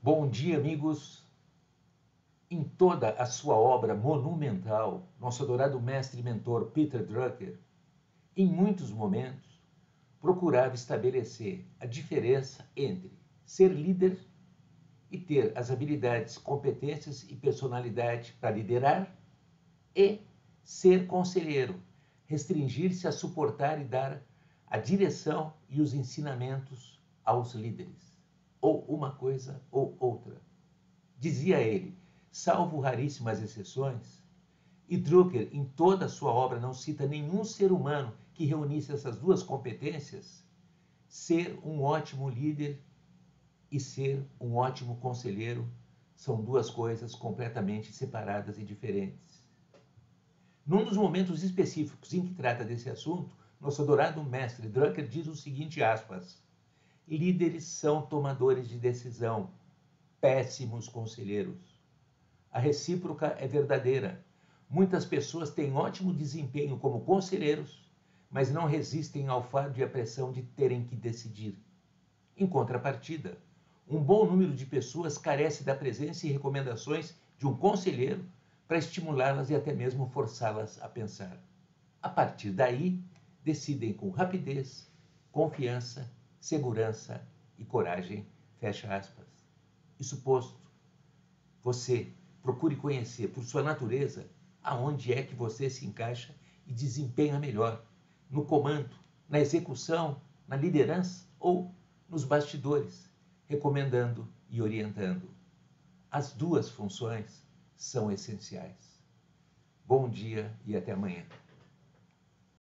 Bom dia, amigos. Em toda a sua obra monumental, nosso adorado mestre e mentor Peter Drucker, em muitos momentos, procurava estabelecer a diferença entre ser líder e ter as habilidades, competências e personalidade para liderar e ser conselheiro, restringir-se a suportar e dar a direção e os ensinamentos aos líderes, ou uma coisa ou outra. Dizia ele, salvo raríssimas exceções, e Drucker, em toda a sua obra, não cita nenhum ser humano que reunisse essas duas competências, ser um ótimo líder e ser um ótimo conselheiro são duas coisas completamente separadas e diferentes. Num dos momentos específicos em que trata desse assunto, nosso adorado mestre Drucker diz o seguinte, aspas, líderes são tomadores de decisão, péssimos conselheiros. A recíproca é verdadeira. Muitas pessoas têm ótimo desempenho como conselheiros, mas não resistem ao fardo e à pressão de terem que decidir. Em contrapartida, um bom número de pessoas carece da presença e recomendações de um conselheiro para estimulá-las e até mesmo forçá-las a pensar. A partir daí, decidem com rapidez, confiança, segurança e coragem. Fecha aspas. Isso posto, você procure conhecer por sua natureza aonde é que você se encaixa e desempenha melhor, no comando, na execução, na liderança ou nos bastidores, recomendando e orientando. As duas funções são essenciais. Bom dia e até amanhã.